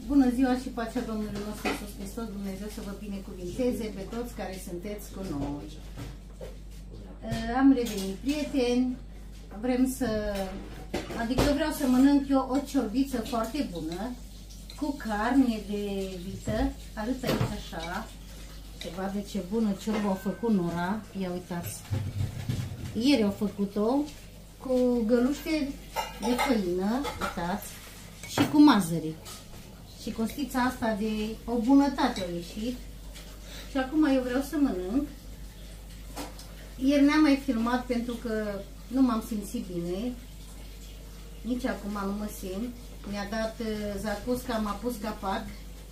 Bună ziua și pacea Domnului nostru Iisus Hristos, Dumnezeu să vă binecuvinteze pe toți care sunteți cu noi. Am revenit, prieteni, vreau să mănânc eu o ciorbiță foarte bună, cu carne de vită, arăt aici așa, se vadă ce bună ciorbă au făcut Nora, ia uitați, ieri au făcut-o, cu găluște de făină, uitați, și cu mazăre. Și costița asta de o bunătate a ieșit. Și acum eu vreau să mănânc. Ieri n-am mai filmat pentru că nu m-am simțit bine. Nici acum nu mă simt. Mi-a dat zacusca, m-a pus capac.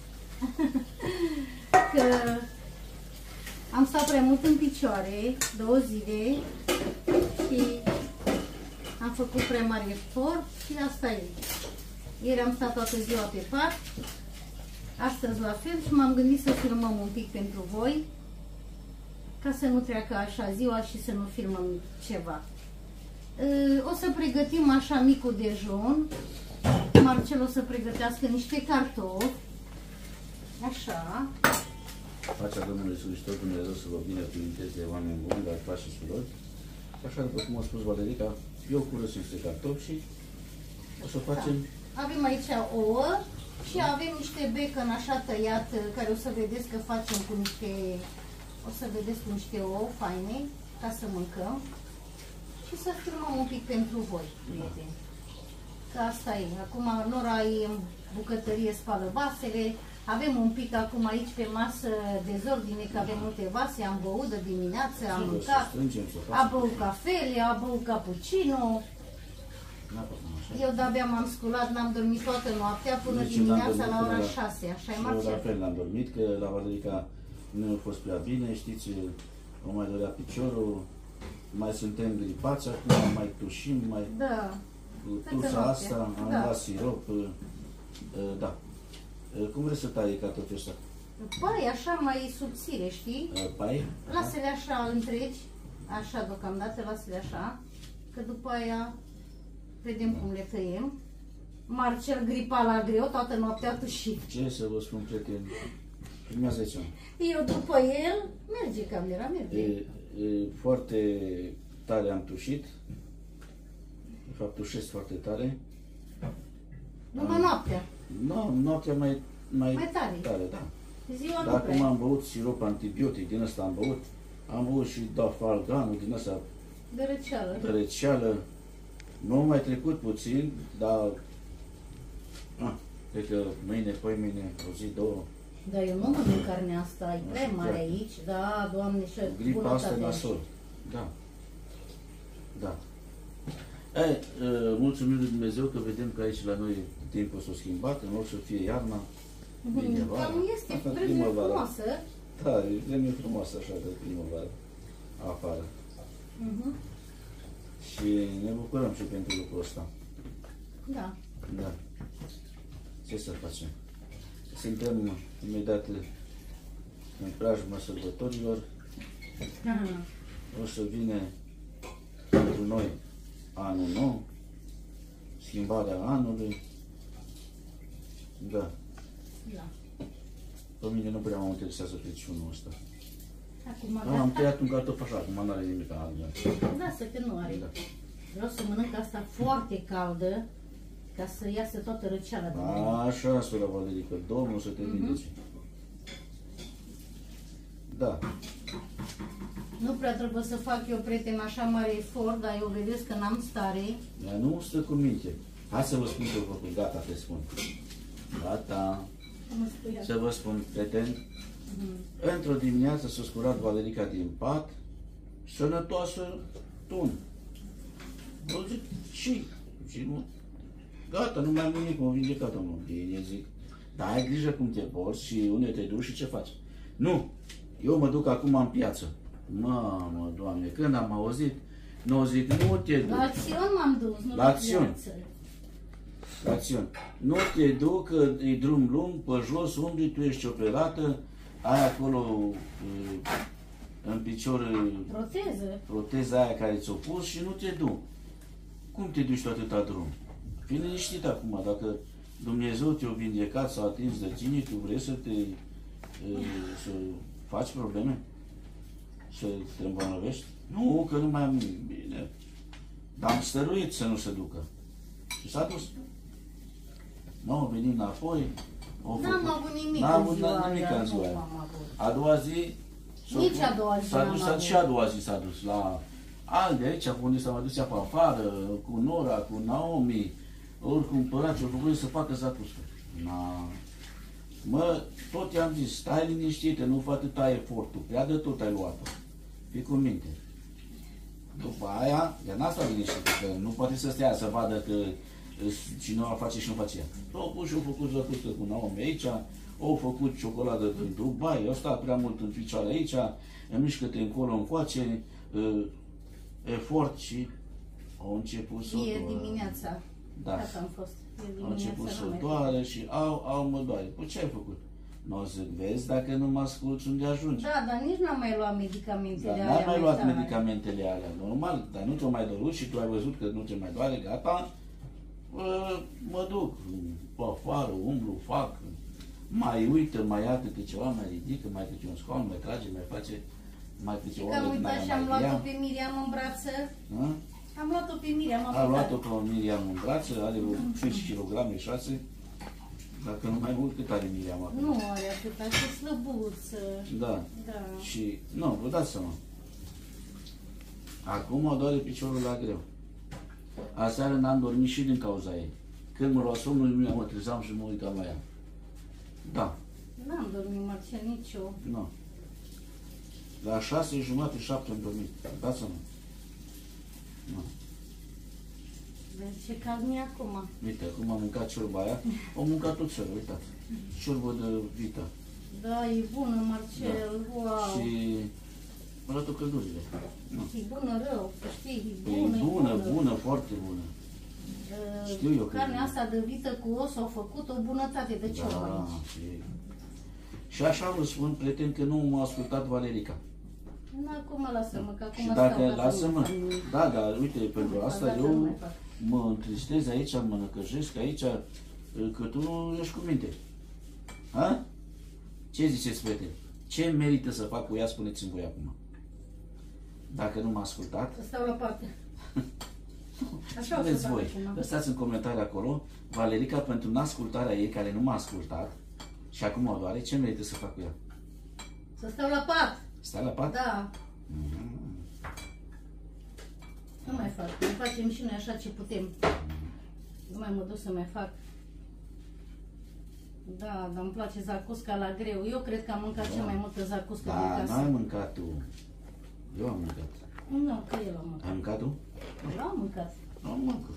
Că am stat prea mult în picioare, 2 zile. Și am făcut prea mare efort și asta e. Ieri am stat toată ziua pe pat, astăzi la fel și m-am gândit să filmăm un pic pentru voi, ca să nu treacă așa ziua și să nu filmăm ceva. O să pregătim așa micul dejun, Marcel o să pregătească niște cartofi, așa. Pacea Domnului Iisus Hristos, Dumnezeu să vă binecuvinteze, oameni buni, dar frați și surori. Așa după cum a spus Valerica, eu curăț niște cartofi și o să facem... Da. Avem aici ouă și avem niște bacon așa tăiat, care o să vedeți că facem cu niște, cu niște ouă faine, ca să mâncăm. Și să filmăm un pic pentru voi, prieteni. Că asta e. Acum Nora e în bucătărie, spală vasele. Avem un pic acum aici pe masă dezordine, că avem multe vase, am băut de dimineață, am mâncat, am băut cafele, am băut cappuccino. Eu de-abia m-am sculat, n-am dormit toată noaptea până dimineața la ora 6, așa e, Marcel? Eu la fel n-am dormit, că la Valerica nu a fost prea bine, știți, o mai dorea piciorul, mai suntem gripați acum, mai tușim, mai... Da. Tuța asta, am luat sirop, da. Cum vrei să tai cartofii ăștia? Pai, așa mai subțire, știi? Pai? Lasă-le așa întregi, așa deocamdată, lasă-le așa, că după aia vedem cum le tăiem. Marcel gripa la greu, toată noaptea tușit. Ce să vă spun, prieteni? Primează aici. Eu după el, merge camera, merge. Foarte tare am tușit. De fapt, tușesc foarte tare. Numai noaptea. Nu, noaptea mai tare, da. Ziua dar acum am băut sirop antibiotic, din ăsta am băut. Am băut și dafalganul, din ăsta de răceală. Nu mai trecut puțin, dar cred că mâine, poimâine, o zi, 2. Dar eu nu mănânc carnea asta, e prea mare aici, da, Doamne, și gripa asta e nasol. Da. Da. Mulțumim lui Dumnezeu că vedem că aici la noi timpul s-a schimbat, în loc să fie iarna, vine vara. Cam este vreme frumoasă. Da, e vreme frumoasă așa de primăvară, afară. Și ne bucurăm și pentru lucrul ăsta. Da. Da. Ce să facem? Suntem imediat în preajma sărbătorilor. O să vină pentru noi anul nou, schimbarea anului. Da. Da. Pe mine nu prea mă interesează Crăciunul ăsta. Acum, am tăiat un cartof așa, acum nu are nimic altceva. Lasă că nu are. Da. Vreau să mănânc asta foarte caldă, ca să iasă toată răceala de mine. Așa, sora Valerica, Domnul să te vindece. Da. Nu prea trebuie să fac eu, prieten, așa mare efort, dar eu vedeți că n-am stare. Dar nu stă cu minte. Hai să vă spun ce-o făcut. Gata, te spun. Gata. Să vă spun, prieten. Într-o dimineață s-a scurat Valerica din pat, sănătoasă, tun. Eu zic, și nu, gata, nu mai am nimic, m-am vindecat, mă. Bine, zic, dar ai grijă cum te porți și unde te duci și ce faci. Nu, eu mă duc acum în piață. Mamă, Doamne, când am auzit, nu zic, nu te duc. La acțiuni m-am dus, nu la acțiuni. La acțiuni. Nu te duc, că e drum lung, pe jos, umbli, tu ești operată, ai acolo în picior proteza aia care ți-o pus și nu te duc. Cum te duci tu atâta drum? Fii liniștit acum, dacă Dumnezeu te-a vindecat, s-a atins de tine, tu vrei să să faci probleme? Să te îmbolnăvești? Nu, că nu mai am nimic. Bine. Dar am stăruit să nu se ducă. Și s-a dus. Nu au venit înapoi. N-am avut nimic N-am în avut ziua nimic aia, în ziua nu aia. am avut. A doua zi Nici a doua zi s-a n-am dus, avut. și a doua zi s-a dus la Alde, aici, unde s-a mai dus ea pe afară, cu Nora, cu Naomi, ori cumpărat ce-o făcut să facă zacuscă. Mă, tot i-am zis, stai liniștită, nu fă atâta efortul, prea de tot ai luat-o. Fii cu minte. După aia, ea n-a stat liniștită, că nu poate să stea să vadă că cineva face și nu face ea. Au pus și au făcut zacuscă cu Naomi aici, au făcut ciocoladă din Dubai, au stat prea mult în picioare aici, mișcă-te încolo încoace, efort și au început să Ieri dimineața. Da. Asta am fost. Au început să doare și au mă doare. Păi ce ai făcut? Nu zic, vezi, dacă nu mă asculți, unde ajungi? Da, dar nici n-am mai luat medicamentele alea. N-ai mai luat tare. medicamentele alea, normal, dar nu te-a mai dorut și tu ai văzut că nu te mai doare, gata, mă duc pe afară, umblu, fac, mai uită, mai ia câte ceva, mai ridică, mai câte un scaun, mai trage, mai face, mai câte o Că am oră din uitat aia și am mai luat-o ia. pe Miriam în brață. Da? Am luat-o pe Miriam, am A luat-o pe Miriam în brață, are 5 kg, 6. Dacă nu mai mult, cât are Miriam acum? Nu are atâta, și slăbuță. Da. Da. Și, nu, vă dați seama. Acum o doare piciorul la greu. Aseară n-am dormit și din cauza ei. Când mă lua somnul, mă trezeam și mă uitam la ea. Da. N-am dormit, Marcel, nici eu. Nu. La 6:30, 7 am dormit. Dați seama. Nu. Vezi ce cald mi-e acum. Uite, acum am mâncat ciorba aia. O mâncat tot felul, uitați. Ciorbă de vită. Da, e bună, Marcel, wow. Și mă arată căldurile. Nu. E bună rău, să știi, e Păi bună, e bună, bună, foarte bună. Știu eu că carnea e asta de vită cu os au făcut o bunătate de ciorbă aici. Și așa vă spun, prieten, că nu m-a ascultat Valerica. Nu, acum lasă-mă, că acum Și stau, dacă, gata, lasă-mă, nu fac. da, dar uite, pentru asta Gata, nu eu mai fac. mă întristez aici, mă năcăjesc aici, că tu nu ești cu minte. Ha? Ce ziceți, prieten? Ce merită să fac cu ea, spuneți-mi voi acum. Dacă nu m-a ascultat, Să stau la parte. Așa o să spuneți fac voi. acum. Lăsați în comentarii acolo, Valerica, pentru neascultarea ei, care nu m-a ascultat, și acum o doare, ce merită să fac cu ea? Să stau la pat. Stai la pat? Da. Nu mai fac. Mai facem și noi așa ce putem. Nu mai mă duc să mai fac. Da, dar îmi place zacusca la greu. Eu cred că am mâncat cea mai multă zacuscă din Da, casă. n-ai mâncat tu. Eu am mâncat. Nu, că el a mâncat. Ai mâncat tu? Eu am mâncat. Nu am mâncat.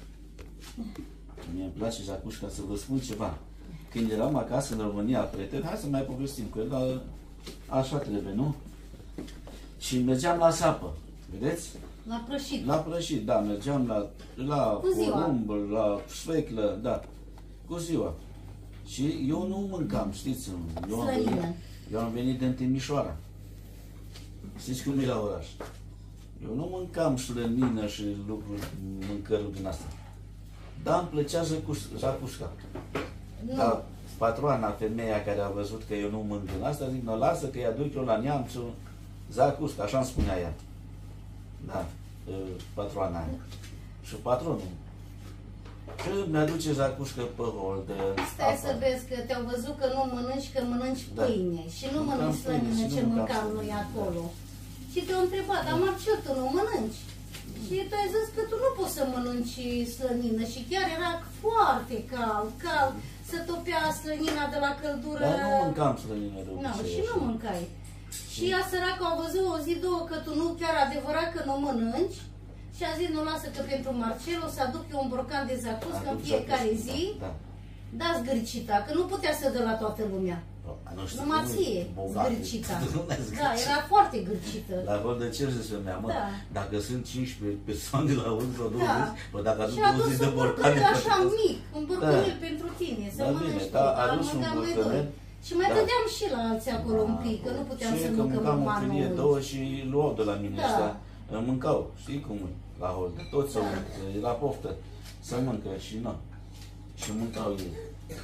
Mie îmi place jacușca, să vă spun ceva. Când eram acasă în România, prieten, hai să mai povestim cu el, dar așa trebuie, nu? Și mergeam la sapă, vedeți? La prășit. La prășit, da, mergeam la Cu ziua. porumb, la sfeclă, da, cu ziua. Și eu nu mâncam, știți, Slănină. eu am venit din Timișoara. Știți cum e la oraș? Eu nu mâncam slănină și lucruri, mâncăruri din astea. Dar îmi plăcea jacușca. Nu. Dar patroana, femeia care a văzut că eu nu mânc din asta, zic, mă lasă că i-a duc eu la neamțul zacusca, așa îmi spunea ea. Da, patroana aia. Și patronul. Că mi-aduce zacuscă pe holdă. Stai să vezi că te-au văzut că nu mănânci, că mănânci Da. pâine. Și nu Mâncam mănânci pâine slănină și nu ce mâncam mâncam slănină. noi acolo. Și te-au întrebat, dar Marcel, tu nu mănânci? Și tu ai zis că tu nu poți să mănânci slănină. Și chiar era foarte cald, să topea slănina de la căldură. Dar nu mâncam slănină de Nu, obicei. și nu așa. mâncai. Și ea săracă au văzut o zi, două că tu nu chiar adevărat că nu mănânci. Și a zis, nu lasă că pentru Marcel o să aduc eu un brocan de zacuscă în Aduc fiecare zacuscă, zi. Da. Da, zgârcita, că nu putea să dă la toată lumea. Nu știu Numai cum e, ție, bogat. zgârcita. Nu mai Da, zgârcit. era foarte gârcită. La vol de ce zice mea, mă, Da. dacă sunt 15 persoane la 1 sau 20, Da. bă, dacă aduc Și a adus 20 de un borcane, borcanel așa poate că- mic, un borcanel pentru tine, să Da, bine, mănânci tu, da, a dar adus un mâncam noi borcanel. doi. Și mai Da. dădeam și la alții acolo un pic, că nu puteam să că mâncăm mâncam o numai felie, noi. două și luau de la mine Da. ăștia, mâncau, știi cum e, la hold, toți să mănâncă, era poftă să mâncă și nu. Și mâncau ei.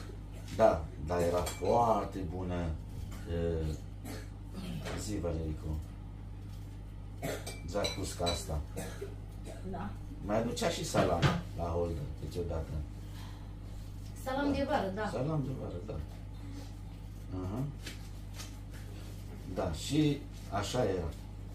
Da, dar era foarte bună. Zi, Valerico. Zacusca asta. Da. Mai aducea și salam la Holdă, câteodată. Salam de vară, da. Salam de vară, da. Da, și așa era.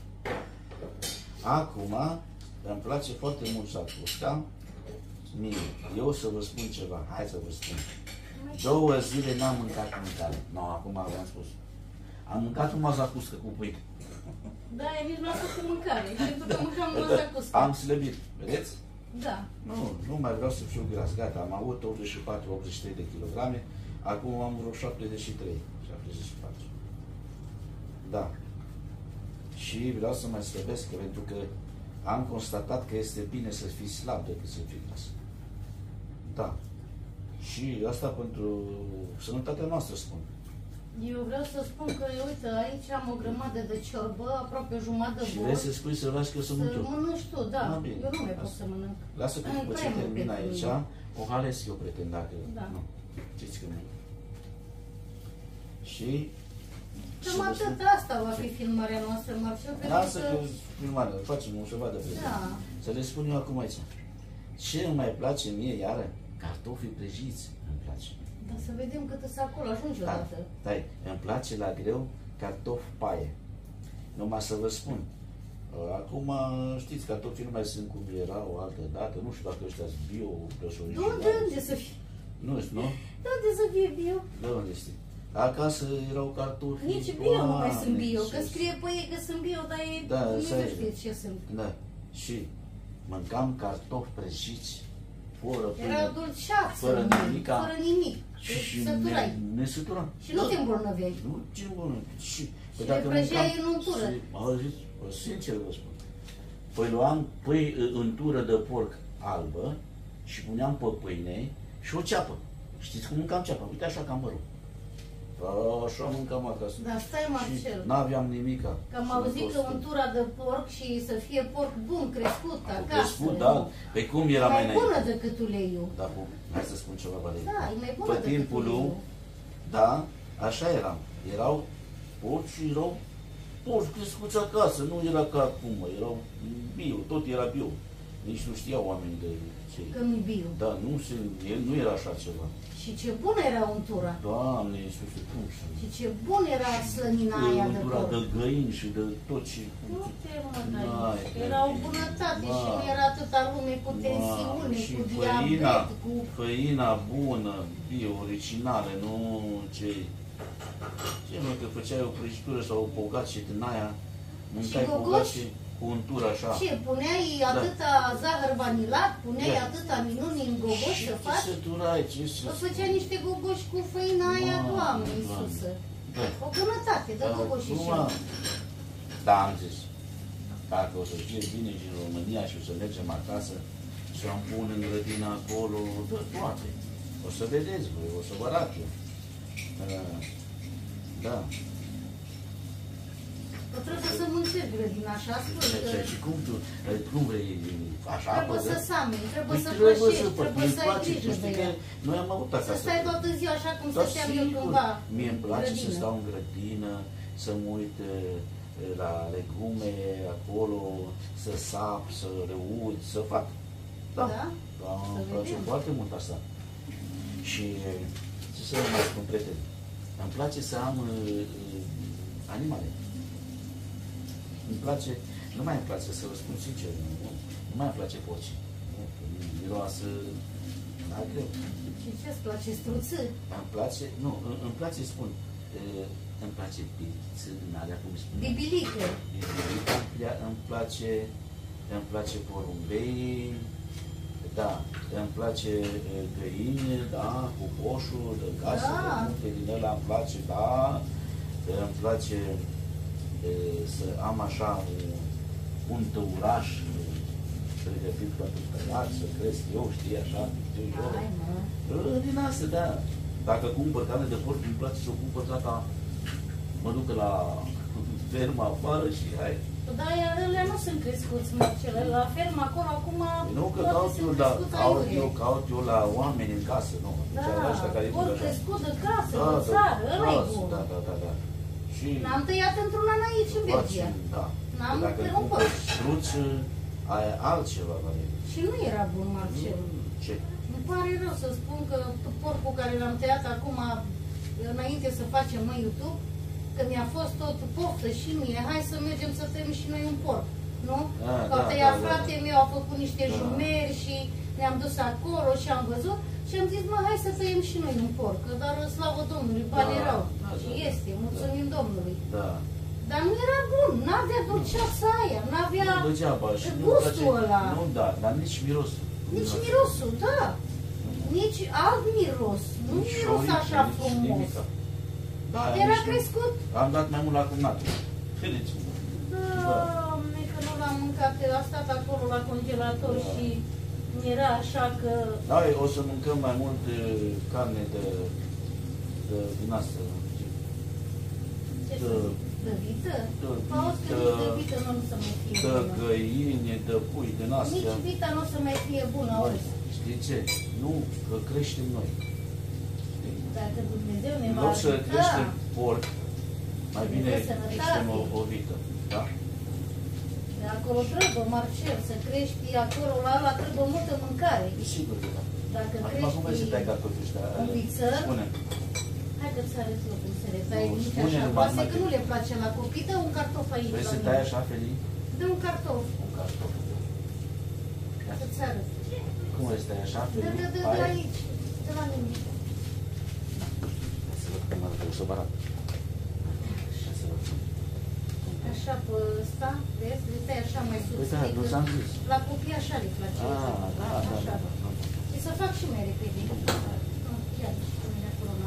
Acum îmi place foarte mult zacusca. Mie, eu o să vă spun ceva, hai să vă spun. 2 zile n-am mâncat mâncare. Nu, acum v-am spus. Am mâncat numai zacuscă cu pâine. Da, e nici nu a făcut mâncare, pentru că mâncam numai zacuscă. Am slăbit, vedeți? Da. Nu mai vreau să fiu gras, gata, am avut 84-83 de kilograme, acum am vreo 73, 74. Da. Și vreau să mai slăbesc, pentru că am constatat că este bine să fii slab decât să fii gras. Da. Și asta pentru sănătatea noastră spun. Eu vreau să spun că, uite, aici am o grămadă de ciorbă, aproape o jumătate de Și bol. vrei să spui să las că eu să mănânc eu. Mănânci tu, da. Bine. Eu nu mai pot să mănânc. Lasă că după ce termin aici, o halesc eu, prieten, dacă... Da. Nu. Știți că nu. Și... Cam atât, asta va fi filmarea noastră, Marcel, pentru Lasă că filmarea, facem o să vadă prieten. Da. Să le spun eu acum aici. Ce îmi mai place mie, iară? Cartofii prăjiți îmi place. Dar să vedem cât să acolo ajunge Da, odată. stai, îmi place la greu cartofi paie. Numai să vă spun. Acum, știți, cartofii nu mai sunt cum erau o altă dată. Nu știu dacă ăștia sunt bio, plus originali. De unde să fie? Nu știu, nu? De unde să fie bio? De unde știi? Acasă erau cartofi. Nici bio nu mai sunt bio, că sus. scrie pe ei că sunt bio, dar ei Da, nu să știți ce sunt. Da. Și mâncam cartofi prăjiți, fără pâine, Erau dulceață, fără nimica. fără nimic. Și Săturai. ne săturam. Și nu te îmbolnăveai. Nu, ce bună. Și le prăjeai în untură. Auziți, sincer vă spun. Păi luam untură de porc albă și puneam pe pâine și o ceapă. Știți cum mâncam ceapă? Uite așa ca mărul. Așa mâncam acasă. Dar stai, Marcel, Și n-aveam nimica. că am auzit că untura de porc și să fie porc bun, crescut acasă. Crescut, da. Pe cum era mai mai înainte? bună decât uleiul. Da, bun. Hai să spun ceva, Valeria. Da, e mai bună Pe decât timpul lui, uleiul. da, așa eram. Erau porci și erau porci crescuți acasă. Nu era ca acum, erau bio, tot era bio. Nici nu știau oamenii de ce. Că nu-i bio. Da, nu era așa ceva. Și ce bună era untura. Doamne, Iisuse, cum să... Și ce bun era slănina aia de Untura porc. de găini și de tot ce... Nu te mă, N-ai, era o bunătate și nu Vai. era atâta lume cu tensiune, Și cu făina, diabet, cu... făina bună, bio, originală, nu ce... Ce mă, că făceai o prăjitură sau o bogat și din aia, mâncai gogoși? bogat și cu untură așa. Ce, puneai atâta zahăr vanilat, puneai Da. atâta minuni în gogoși Și să ce faci? săturai, ce să... Îți făceai niște gogoși cu făina aia, Mamă, Doamne Doamne. Iisuse. Da. O bunătate de gogoși și Acum, da, am zis, dacă o să fie bine și în România și o să mergem acasă, să-mi pun în grădina acolo de toate. O să vedeți voi, o să vă arăt eu. Da. Că trebuie să mâncești grădina așa, spui că Și cum vrei, așa? trebuie să pădă? sami, trebuie să Trebuie pășești, să trebuie să ai place, grijă tu de știi că ea. noi am avut Să acasă. stai toată ziua așa cum Da, stăteam eu sigur. cândva. Mie îmi place să grădină. stau în grădină, să mă uit la legume acolo, să sap, să reud, să fac. Da, Da? da Să îmi place vedem. foarte mult asta. Și ce să vă mai spun, prieteni, îmi place să am animale. Îmi place, nu mai îmi place, să vă spun sincer, nu mai îmi place porci. Miroasă, da, greu. Și ce-ți place, struță? Îmi place, nu, îmi place, spun, îmi place pizza din alea, cum spune. Bibilică. Îmi place porumbei, da, îmi place găini, da, cu coșul de casă, Da. de multe din ăla îmi place, da, îmi place să am așa un tăuraș pregătit pentru tăiat, să cresc eu, știi, așa, știu eu. Hai, mă. Din asta, da. Dacă cumpăr carne de porc, îmi place să o cumpăr, tata, mă duc la fermă afară și hai, Dar alea nu sunt crescuți, Marcele. La fermă acolo, acum... Nu, că eu caut eu la oameni în casă, nu? Da, ori crescut de casă, în țară, ăla-i bun. Da. N-am tăiat într-un an aici, în Belgia. Da. N-am tăiat un pot. Struț, ai altceva la el. Și nu era bun, Marcel. Ce? Îmi pare rău să spun că porcul care l-am tăiat acum, înainte să facem noi YouTube, că mi-a fost tot poftă și mie, hai să mergem să tăiem și noi un porc, nu? Că au tăiat fratele meu, au făcut niște jumeri și ne-am dus acolo și am văzut și am zis, mă, hai să tăiem și noi un porc, dar slavă Domnului, bani erau. Și este, mulțumim Domnului. Da. Dar nu era bun, n-avea dulceața aia, n-avea gustul ăla. Nu, da, dar nici mirosul. Nici mirosul, da. Nici alt miros, nu miros așa frumos. Da, era crescut. Am dat mai mult la cumnatul. Credeți-mă. Doamne, că nu l-am mâncat, a stat acolo la congelator și era așa că... Da, o să mâncăm mai mult carne din asta. De vită? Auzi că nici de vită nu o să mai fie bună. De găine, de pui, din astea. Nici vita nu o să mai fie bună, auzi. Știi ce? Nu, că creștem noi. Dacă Dumnezeu ne va ajuta. În loc să ajuta, creștem porc, mai bine creștem o vită. Da? De acolo trebuie, Marcel, să crești acolo, la ăla trebuie multă mâncare. Sigur că da. Dacă acum cum vrei să tai cartofii ăștia? Un viță, spune. hai că ți arăt eu cum să le tai nici spune așa. numai Poate numai că nu le place la copii, dă un cartof aici. Vrei la să mine. tai așa, Feli? Dă un cartof. Un cartof. Ca să-ți arăt. Cum vrei să tai așa, Feli? Dă aici. Dă la mine. Hai să văd cum arată, o să barat. Hai să văd. Așa pe ăsta, vezi? Le tai așa mai sus. Păi da, nu ți-am zis. La copii așa le place. Da. Și să fac și mai repede. Ia, pune acolo la...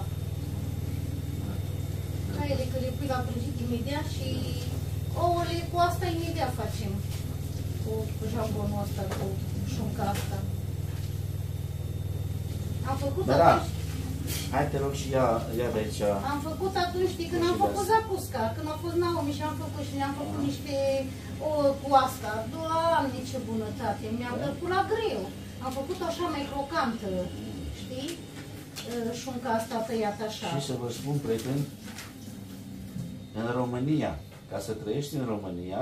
Caiele că le pui la prăjit imediat și ouăle cu asta imediat facem. Cu jambonul ăsta, cu șunca asta. Am făcut atunci... Hai te rog și ia de aici. Am făcut atunci, știi, când am făcut Zapusca, când a fost Naomi și am făcut și ne-am făcut niște ouă cu asta. Doamne, ce bunătate! Mi-am plăcut la greu. Am făcut așa mai crocantă, știi? Șunca asta tăiată așa. Și să vă spun, prieteni, în România, ca să trăiești în România,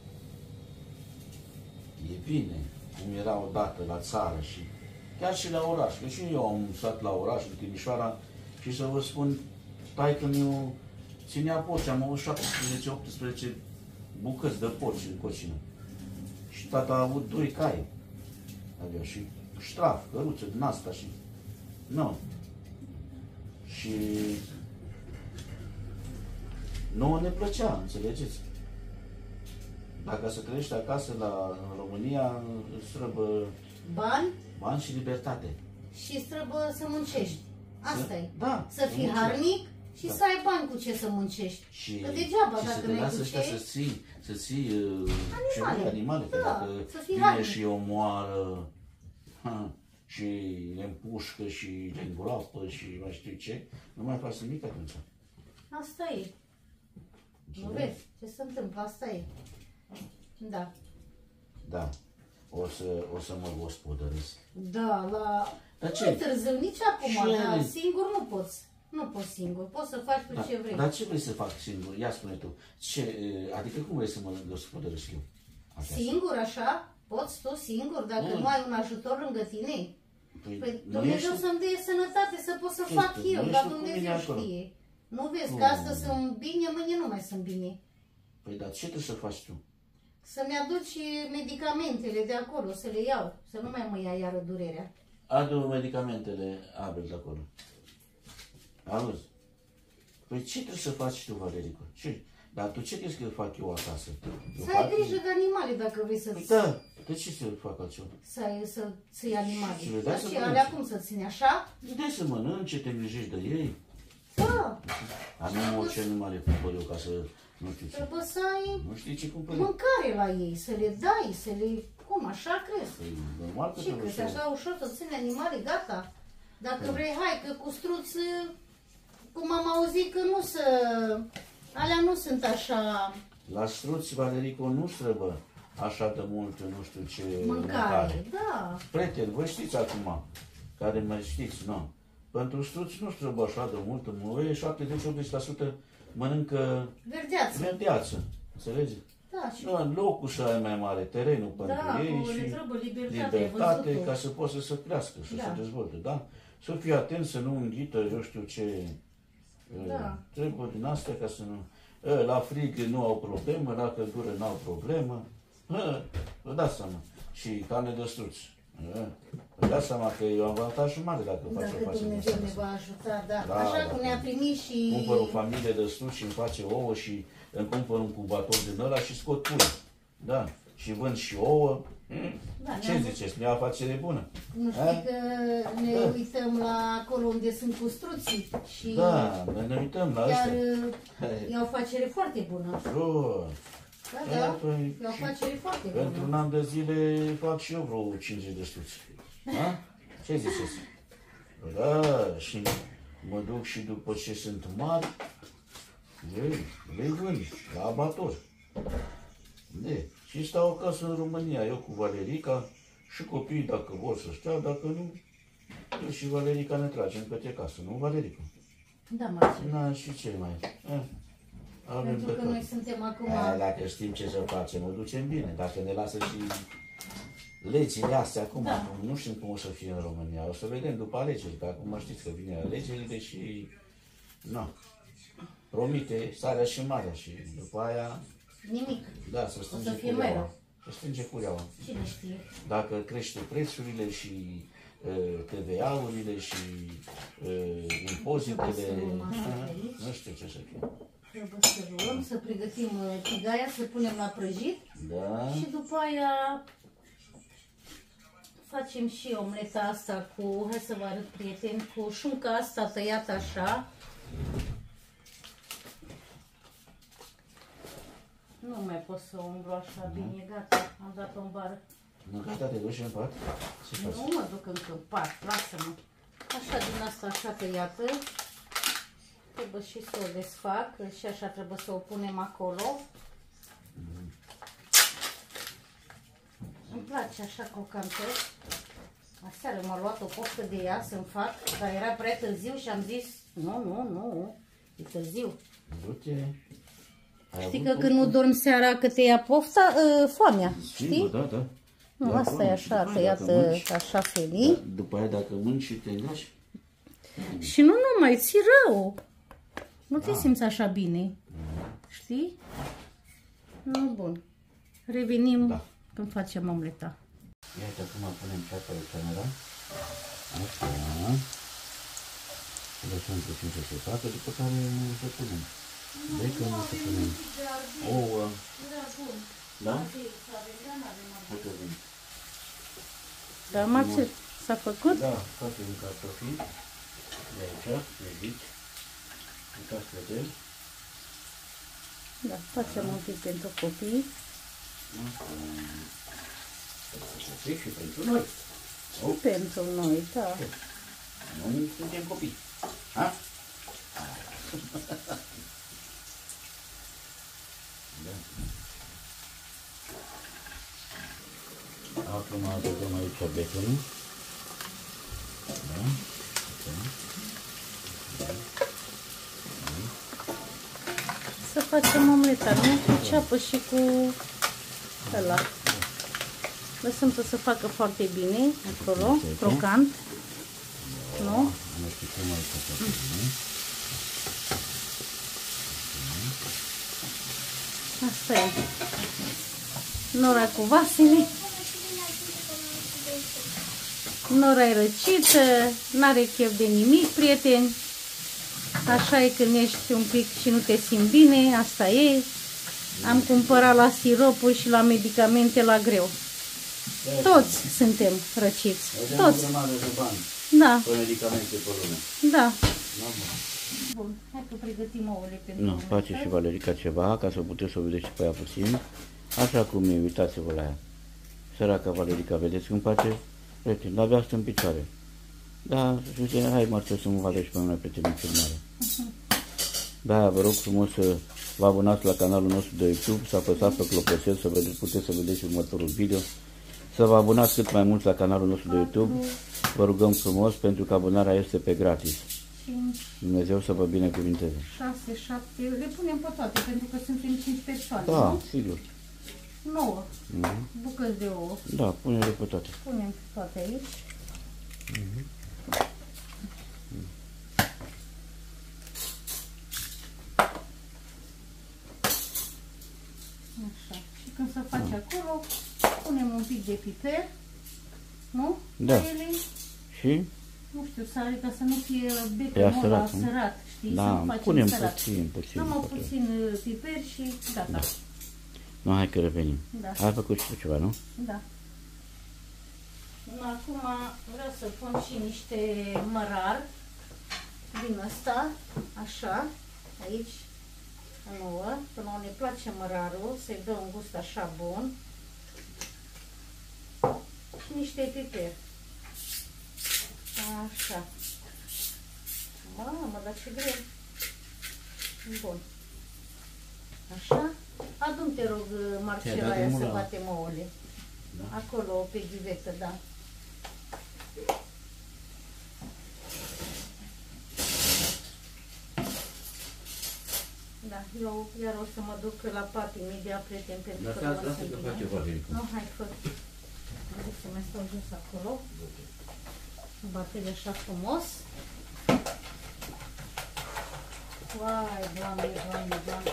e bine, cum era odată la țară și chiar și la oraș. Că și eu am stat la oraș, în Timișoara, și să vă spun, taică-miu ținea porci, am avut 17-18 bucăți de porci în cocină. Și tata a avut 2 cai. Avea și ștraf, căruță din asta și... Nu. Și... nouă ne plăcea, înțelegeți? Dacă să trăiești acasă în România, îți trebuie bani și libertate. Și trebuie să muncești. Asta-i. Da. Să fii harnic și să ai bani cu ce să muncești. Și, că degeaba și dacă să te n-ai lasă cu ăștia ce... să ții animale. Da, că dacă să fii vine harnic. și omoară și le împușcă și le îngroapă și mai știu ce, nu mai faci nimic atunci. Asta e. Nu vezi ce se întâmplă, asta e. Da. Da. O să mă gospodăresc. Da, Dar nu e târziu, nici acum, dar singur nu poți. Nu poți singur, poți să faci cu ce vrei. Dar ce vrei să fac singur? Ia spune tu. Adică cum vrei să mă gospodăresc eu? Singur așa? Poți tu singur, dacă nu ai un ajutor lângă tine? Păi Dumnezeu să-mi dea sănătate să pot să fac eu, dar Dumnezeu știe. Nu vezi că astăzi sunt bine, mâine nu mai sunt bine. Păi dar ce trebuie să faci tu? Să-mi aduci medicamentele de acolo, să le iau, să nu mai mă ia iară durerea. Adu medicamentele Abel de acolo. Auzi? Păi ce trebuie să faci tu, Valerico? Ce? Dar tu ce crezi că fac eu acasă? Să ai grijă de animale dacă vrei să-ți... Păi da, de ce să fac altceva? Să ții animale. Și le dai să mănânce. Alea cum să ține așa? Îți dai să mănânce, te îngrijești de ei. Da. Am orice animale cumpăr eu ca să... Nu știu ce. Trebuie să ai Nu știi ce cumpăr? mâncare la ei, să le dai, să le... Cum, așa crezi? Păi, normal că Ce trebuie crezi, așa ușor să ține animale, gata? Dacă vrei, hai, că cu struț, cum am auzit că nu se... Alea nu sunt așa La struți, Valerico, nu străbă așa de mult, nu știu ce Mâncare, da. Prieteni, vă știți acum, care mai știți, nu? Pentru struți nu străbă așa de mult, în 70-80% mănâncă verdeață. Înțelegi? Da, și... Nu, locul și aia mai mare, terenul pentru ei și libertate ca să poată să crească și să se dezvolte, da? Să fie atent să nu înghită, eu știu ce, trebuie din astea ca să nu... La frig nu au problemă, la căldură nu au problemă, vă dați seama. Și carne de struți. Vă dați seama că e un avantaj mare dacă face o Dacă Dumnezeu ne va ajuta, da. Așa cum ne-a primit și... Cumpăr o familie de struți și îmi face ouă și îmi cumpăr un cubator din ăla și scot pui. Da. Și vând și ouă. Ce ziceți? E o afacere bună. Nu știi că ne uităm la acolo unde sunt cu struții și... Da, ne uităm la astea. E o afacere foarte bună. Da, e o afacere foarte bună. Pentru un an de zile fac și eu vreo 50 de struți. Da? Ce ziceți? Da, și mă duc și după ce sunt mari, le vând la abator. Și stau acasă în România, eu cu Valerica și copiii dacă vor să stea, dacă nu, eu și Valerica ne tragem către casă, nu, Valerica? Da, Marcel. Da, și ce mai? Pentru că noi suntem acum... Dacă știm ce să facem, o ducem bine. Dacă ne lasă și legile astea acum, nu știm cum o să fie în România. O să vedem după alegeri, că acum știți că vine alegerile și... Nu. Promite sarea și marea și după aia... Nimic. Da, să strânge cureaua. Să strânge cureaua. Cine știe? Dacă crește prețurile și TVA-urile și impozitele, nu știu ce să fie. Trebuie să luăm, să pregătim tigaia, să punem la prăjit. Da. Și după aia facem și omleta asta cu, hai să vă arăt, prieteni, cu șunca asta tăiată așa. Nu mai pot să umblu așa bine, gata, am dat-o în bară. Nu, gata, te duci în pat? Nu mă duc încă în pat, lasă-mă. Așa din asta așa tăiată. Trebuie și să o desfac și așa trebuie să o punem acolo. Îmi place așa crocantă. Aseară m-a luat o poftă de ea să-mi fac, dar era prea târziu și am zis nu, e târziu. Știi că când nu dormi seara că te ia pofta, foamea, știi? Da. Nu, asta e așa, tăiată așa felii. După aia dacă mânci și te îngrași. Și nu numai, ți rău. Nu te simți așa bine. Știi? Nu, bun. Revenim când facem omleta. Iată acum punem ceapă de camera. Așa. Lăsăm puțin să se facă, după care să punem bacon, să punem ouă. Da? Da, Marcel, s-a făcut? Da, facem cartofii. De aici, de aici. Uitați, vedem. Da, facem un pic pentru copii. Și pentru noi. Și pentru noi, da. Noi suntem copii. Ha? Da. Acum adăugăm aici baconul. Da. Să facem omleta, nu? Cu ceapă și cu ăla. Lăsăm să se facă foarte bine acolo, crocant. Nu? Asta e. Nora cu vasele. Nora e răcită, n-are chef de nimic, prieteni. Așa e când ești un pic și nu te simți bine, asta e. Am cumpărat la siropuri și la medicamente la greu. Toți suntem răciți. Toți. Da. Pe medicamente pe lume. Da. Bun, hai că pregătim ouăle pentru nu, face și Valerica ceva, ca să puteți să o vedeți și pe ea puțin. Așa cum e, uitați-vă la ea. Săraca Valerica, vedeți cum face? Prieteni, l-avea asta în picioare. Da, și zice, hai Marcel să mă vadă și pe mine, prieteni, în filmare. Da, vă rog frumos să vă abonați la canalul nostru de YouTube, să apăsați pe clopoțel să puteți să vedeți următorul video, să vă abonați cât mai mult la canalul nostru de YouTube. Vă rugăm frumos, pentru că abonarea este pe gratis. 5, Dumnezeu să vă binecuvinteze. 6, 7, le punem pe toate, pentru că suntem 5 persoane, Da, nu? sigur. 9 bucăți de ouă. Da, pune-le pe toate. Punem toate aici. Așa. Și când se face acolo, punem un pic de piper, nu? Da. Ele, Și? nu știu, sare, ca să nu fie betonul ăla sărat, nu? sărat, știi? Da, să facem punem sărat. puțin. Numai puțin piper și gata. Da. Nu, hai că revenim. Da. Ai făcut și tu ceva, nu? Da. Acum vreau să pun și niște mărar din ăsta, așa, aici, nouă, până ne place mărarul, să-i dă un gust așa bun. Și niște piper. Așa. Mamă, dar ce greu. Bun. Așa. Adu-mi, te rog, Marcela, aia să batem ouăle. Da. Acolo, pe ghivetă, da. Da, eu iar o să mă duc la pat imediat, prieten, pentru că mă simt bine. Nu, hai, fă. Să mai stau jos acolo. Bate-le așa frumos. Uai, Doamne, Doamne, Doamne.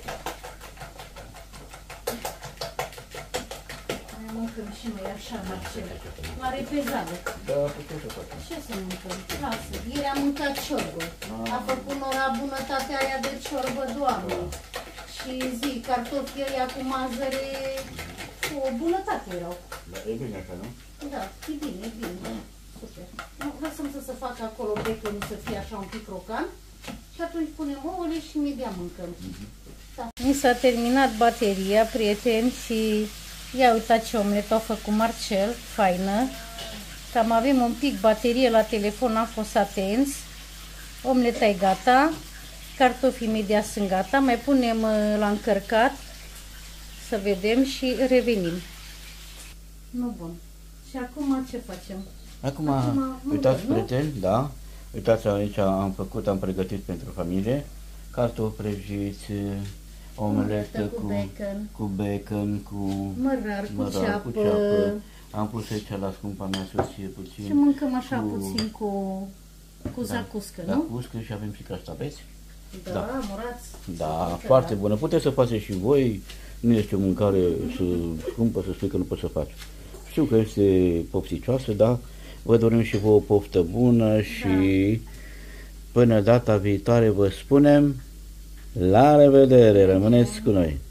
Mai mâncăm și noi așa, Marcel. Mare pezadă. Da, putem să facem. Ce să mâncăm? Lasă. Ieri am mâncat ciorbă. A făcut Nora bunătatea aia de ciorbă, Doamne. Și zi, cartofii ăia cu mazăre, cu o bunătate erau. Da, e bine așa, nu? Da, e bine, e bine. Super. Nu, lăsăm să se facă acolo baconul să fie așa un pic crocant. Și atunci punem ouăle și imediat mâncăm. Da. Mi s-a terminat bateria, prieteni, și ia uitați ce omletă a făcut Marcel, faină. Cam avem un pic baterie la telefon, am fost atenți. Omleta e gata, cartofii imediat sunt gata, mai punem la încărcat, să vedem și revenim. Nu, bun. Și acum ce facem? Acum uitați, prieteni, da? Uitați, aici am pregătit pentru familie cartofi prăjiți, omletă cu bacon, cu mărar, cu ceapă. Am pus aici la scumpa mea soție puțin. Și mâncăm așa puțin cu zacuscă, nu? Zacuscă și avem și castraveți. Da, murați. Da, foarte bună. Puteți să faceți și voi. Nu este o mâncare scumpă să spui că nu poți să faci. Știu că este pofticioasă, dar vă dorim și vouă o poftă bună și până data viitoare vă spunem la revedere, rămâneți cu noi!